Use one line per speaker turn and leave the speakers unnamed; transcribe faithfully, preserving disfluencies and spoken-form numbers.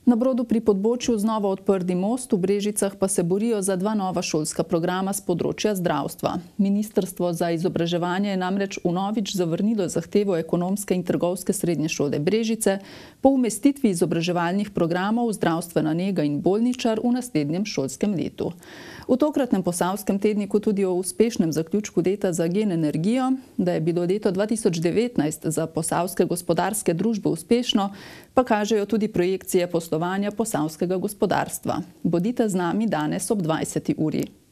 Na Brodu pri Podbočju znova odprti most, v Brežicah pa se borijo za dva nova šolska programa z področja zdravstva. Ministrstvo za izobraževanje je namreč vnovič zavrnilo zahtevo Ekonomske in trgovske srednje šole Brežice po umestitvi izobraževalnih programov zdravstvena nega in bolničar v naslednjem šolskem letu. V tokratnem Posavskem tedniku tudi o uspešnem zaključku leta za Gen energijo, da je bilo leto dva tisoč devetnajst za posavske gospodarske družbe uspešno, pa kažejo tudi projekcije poslovanja posavskega gospodarstva. Bodite z nami danes ob dvajseti uri.